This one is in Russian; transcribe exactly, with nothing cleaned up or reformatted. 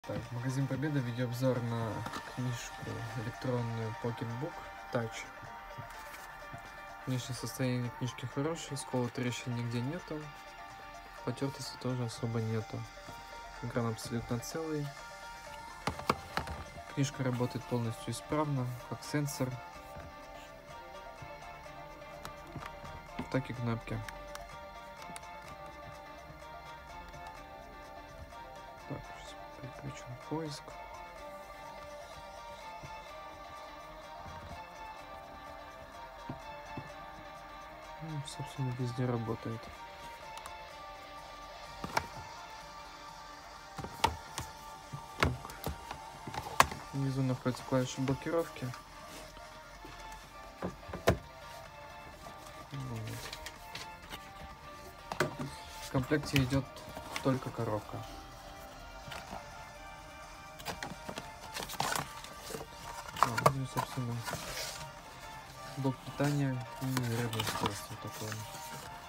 Так, магазин Победа, видеообзор на книжку электронную Pocketbook Touch. Внешнее состояние книжки хорошее, скола трещин нигде нету, потертости тоже особо нету. Экран абсолютно целый. Книжка работает полностью исправно, как сенсор, так и кнопки. Так, сейчас переключим поиск. Ну, собственно, везде работает. Так. Внизу находятся клавиши блокировки. Вот. В комплекте идет только коробка. А, ну и, собственно, блок питания и зарядное устройство такое.